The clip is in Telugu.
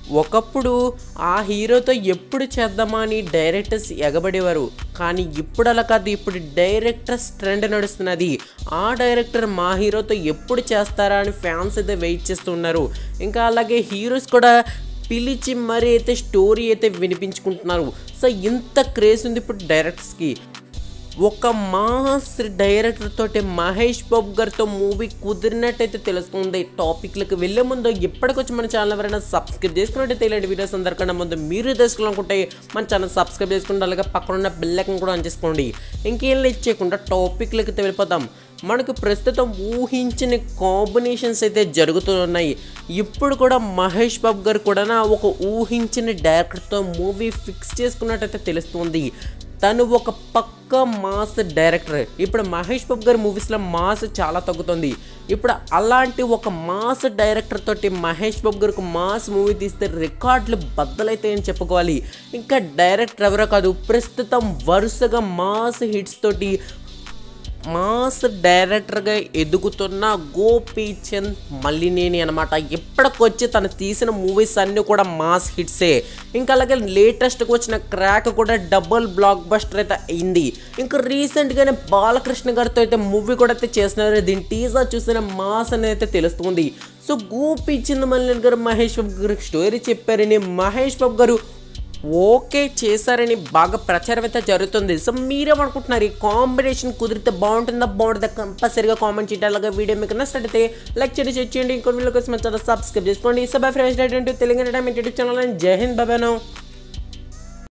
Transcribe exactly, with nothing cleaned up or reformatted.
ఒకప్పుడు ఆ హీరోతో ఎప్పుడు చేద్దామా అని డైరెక్టర్స్ ఎగబడేవారు. కానీ ఇప్పుడు అలా కాదు. ఇప్పుడు డైరెక్టర్స్ ట్రెండ్ నడుస్తున్నది. ఆ డైరెక్టర్ మా హీరోతో ఎప్పుడు చేస్తారా అని ఫ్యాన్స్ అయితే వెయిట్ చేస్తున్నారు. ఇంకా అలాగే హీరోస్ కూడా పిలిచి మరీ అయితే స్టోరీ అయితే వినిపించుకుంటున్నారు. సో ఇంత క్రేజ్ ఉంది ఇప్పుడు డైరెక్టర్స్కి. ఒక మాస్ డైరెక్టర్ తోటి మహేష్ బాబు గారితో మూవీ కుదిరినట్టయితే తెలుస్తుంది. టాపిక్లకు వెళ్ళే ముందు ఇప్పటికొచ్చి మన ఛానల్ ఎవరైనా సబ్స్క్రైబ్ చేసుకున్నట్టయితే ఇలాంటి వీడియోస్ అందరికన్నా ముందు మీరు తెలుసుకోవాలనుకుంటే మన ఛానల్ సబ్స్క్రైబ్ చేసుకుంటే అలాగే పక్కన ఉన్న బెల్ ఐకాన్ కూడా ఆన్ చేసుకోండి. ఇంకేం ఇచ్చేయకుండా టాపిక్లకి వెళ్ళిపోతాం. మనకు ప్రస్తుతం ఊహించిన కాంబినేషన్స్ అయితే జరుగుతున్నాయి. ఇప్పుడు కూడా మహేష్ బాబు గారు కూడా ఒక ఊహించిన డైరెక్టర్తో మూవీ ఫిక్స్ చేసుకున్నట్టయితే తెలుస్తుంది. తను ఒక పక్క మాస్ డైరెక్టర్. ఇప్పుడు మహేష్ బాబు గారి మూవీస్లో మాస్ చాలా తగ్గుతుంది. ఇప్పుడు అలాంటి ఒక మాస్ డైరెక్టర్ తోటి మహేష్ బాబు గారికి మాస్ మూవీ తీస్తే రికార్డులు బద్దలైతాయని చెప్పుకోవాలి. ఇంకా డైరెక్టర్ ఎవరో కాదు, ప్రస్తుతం వరుసగా మాస్ హిట్స్ తోటి మాస్ డైరెక్టర్గా ఎదుగుతున్న గోపీచంద్ మలినేని అనమాట. ఇప్పటికొచ్చి తను తీసిన మూవీస్ అన్నీ కూడా మాస్ హిట్సే. ఇంకా అలాగే లేటెస్ట్గా వచ్చిన క్రాక్ కూడా డబుల్ బ్లాక్ బస్టర్ అయితే అయింది. ఇంకా రీసెంట్గానే బాలకృష్ణ గారితో అయితే మూవీ కూడా అయితే చేస్తున్నారు. దీని టీజర్ చూసిన మాస్ అని అయితే తెలుస్తుంది. సో గోపీచంద్ మలినేని గారు మహేష్ బాబు గారికి స్టోరీ చెప్పారని మహేష్ బాబు గారు ఓకే చేశారని బాగా ప్రచారం అయితే జరుగుతుంది. సో మీరేమనుకుంటున్నారు? ఈ కాంబినేషన్ కుదిరితే బాగుంటుందా బాగుంటుందా కంపల్సరీగా కామెంట్ చేయండి. అలాగే వీడియో మీకు నచ్చినట్టయితే లైక్ చేయండి, షేర్ చేయండి. ఇంకొన్ని వీడియో కోసం సబ్స్క్రైబ్ చేసుకోండి. So bye friends, Telugu YouTube channel. జై హింద్, బాబాను.